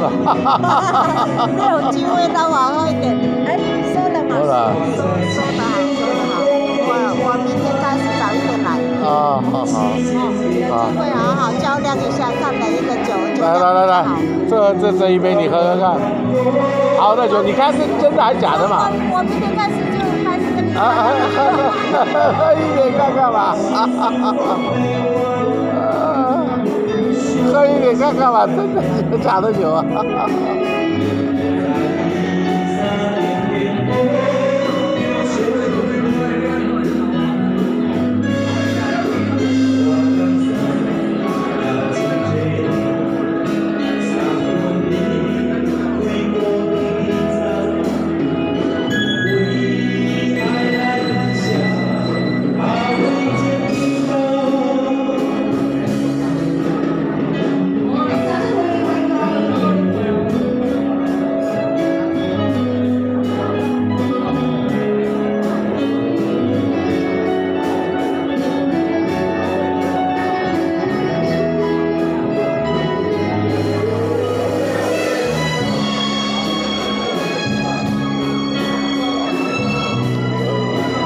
了。 没有机会当往后一点。哎，说的嘛，说得好，说得好。我明天开始早一点来。 啊，好好。 有机会好好较量一下，看哪一个酒就来，这一杯你喝喝看。好的酒，你看是真的还是假的嘛？ 我明天开始就开始跟你喝一点看看吧。喝一点看看吧，真的是假的酒啊。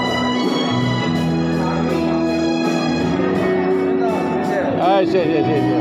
谢谢。